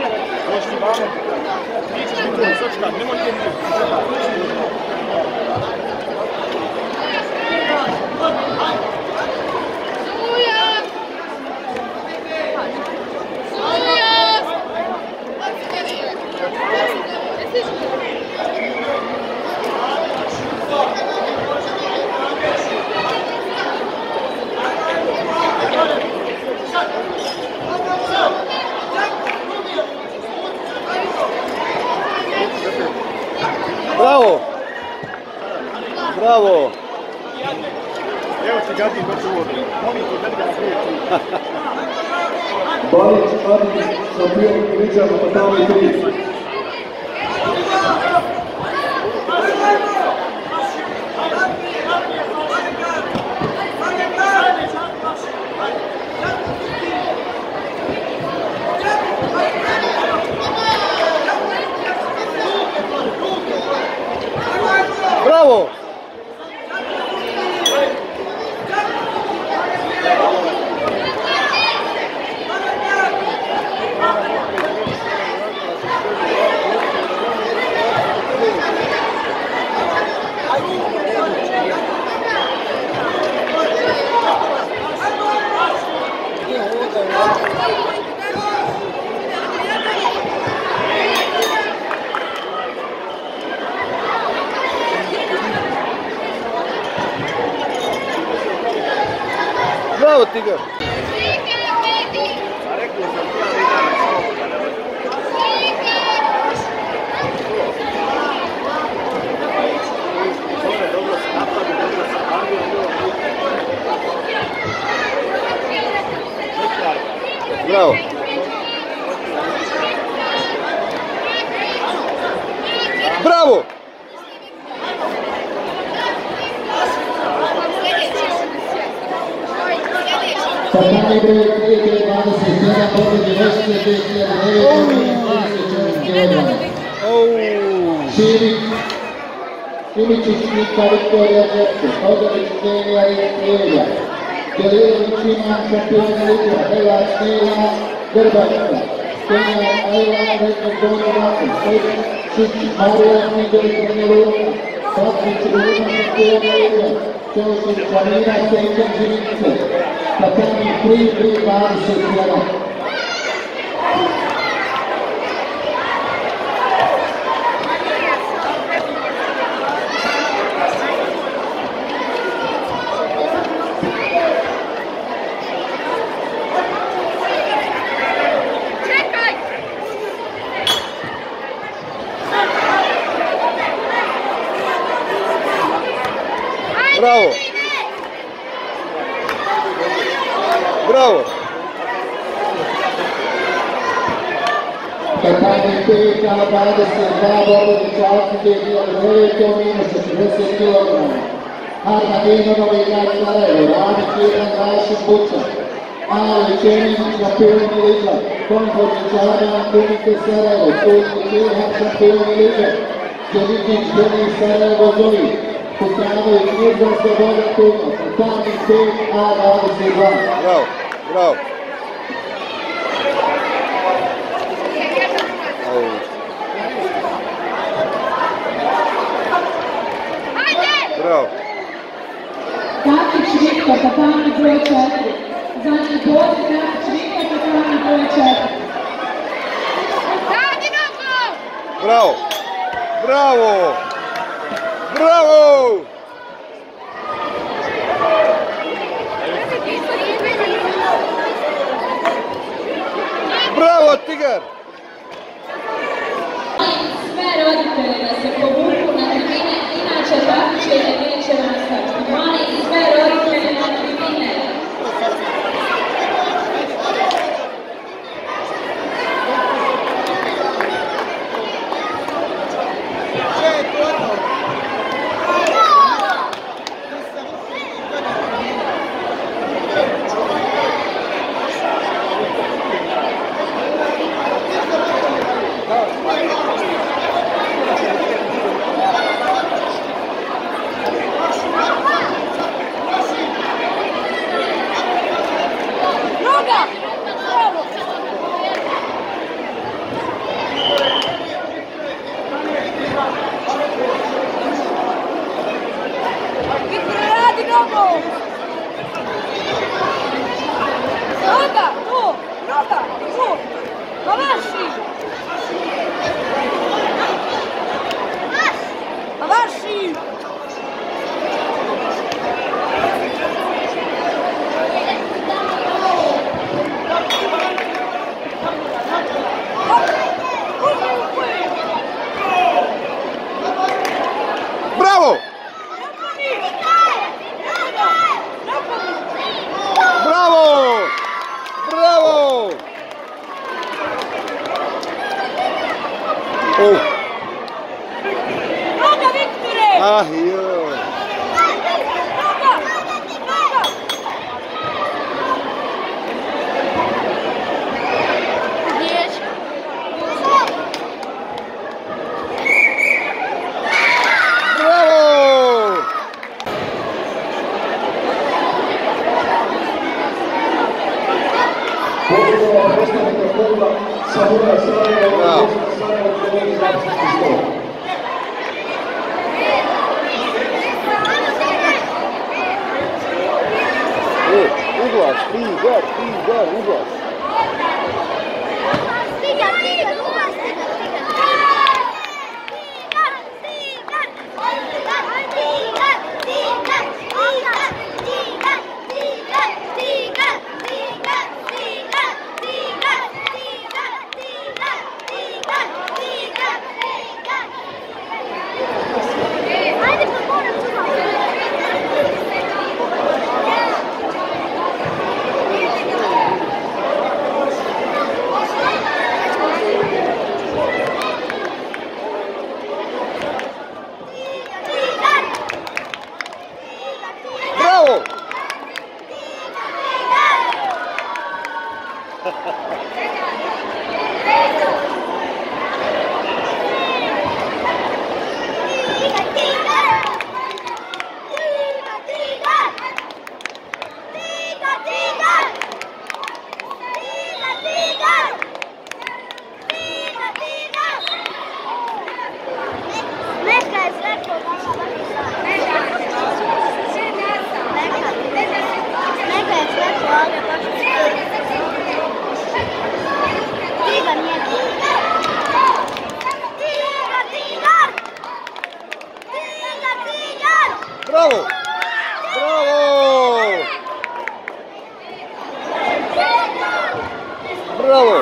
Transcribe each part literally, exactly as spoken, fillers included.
Bravo! Bravo! Evo ti gadi doći u vodu. Molim ti gadi ga na prvi. Balić, Adi, šampion Ilića, Matami tri. Bravo! Bravo, Tigar! Bravo! Bravo! Tatami broj tri, dvadeset sedam, pobjedi Vešće, dvije hiljade devet. Širić, Iličić, Nika, Viktorija, Đepke, Odović, Kenija i Ilija. Delirović, Iman, šampion Ilija, Helac, Nila, Grbačka. Kenija, Ajla, Rekord, Donji, Rakon, Sejčić, Marija, Nidelić, Miluka. Patrić, Runa, šampion Ilija. Čelšić, Planina, Sejčan, Živinice. Tatami tri, tri, dvadeset jedan. Bravo! Bravo! Tatami pet, dvadeset dva, Bobodić, Alci, dvije hiljade devet, minus četrdeset kilograma. Armadinov, igrač Sarajevo, Radić, Ivan, Rašin, Bučan. Ali Čenić, šampion Ilića, Konforčić, Adrian, Kunike, Sarajevo, Kuzmić, Ilhan, šampion Ilića, Đeličić, Denis, Sarajevo, Zoji, Kutranović, Mirza, Sloboda, Tuma, Tatami pet, a dvadeset dva. Bravo! Bravo! Bravo! Kapić Viktor, tatami broj četiri. Zadnji poziv Kapić Viktor, tatami broj četiri. Bravo! Bravo! Bravo! Bravo, Tigar! Sve roditelje da se povuku na tribine, inače takmičenje neće nastaviti. Molim sve roditelje na tribine. Bravo! Bravo! Bravo! Oh. Ah, io. Uglas, Tigar, Tigar, Uglas. Tigar, Tigar, Uglas, Tigar, Bravo! Bravo! Bravo! Bravo!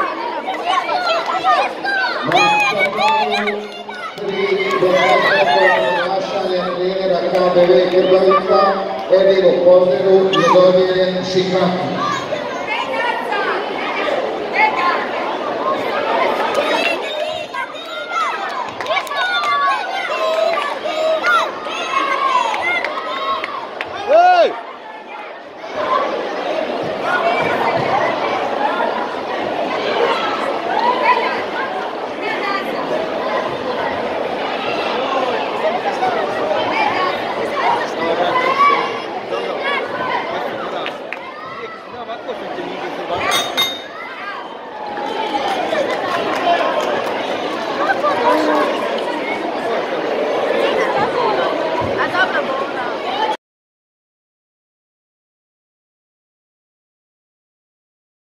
Racade veke brojka, edino pozdravu, Jodovljen Šikaki.